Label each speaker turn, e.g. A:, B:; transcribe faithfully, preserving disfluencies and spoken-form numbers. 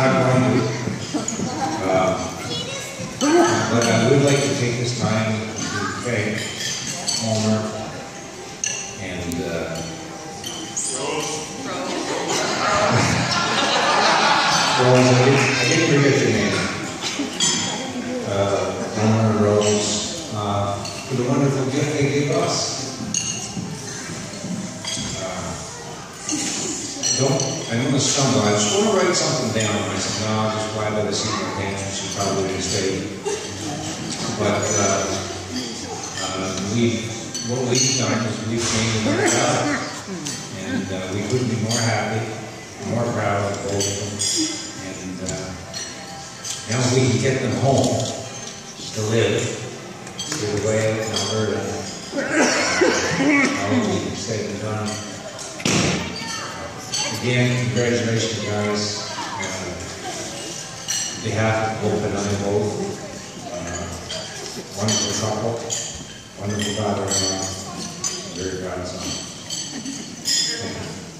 A: not going to. Uh, but I would like to take this time to thank Homer and uh, Rose. I did, I did forget your name. Uh, Homer and Rose, uh, for the wonderful gift they gave us. Don't, I don't want to stumble. I was going to write something down. I said, no, I'll just fly by the seat of my pants. She probably didn't stay. But uh, uh, we, what we've done is we've changed our job. And uh, we couldn't be more happy, more proud of both of them. And uh, now we can get them home to live. They're away in Alberta. All we said and done. Again, congratulations, guys. Uh, on behalf of Hope and I both, uh, wonderful couple, wonderful father-in-law, very proud son. Thank you.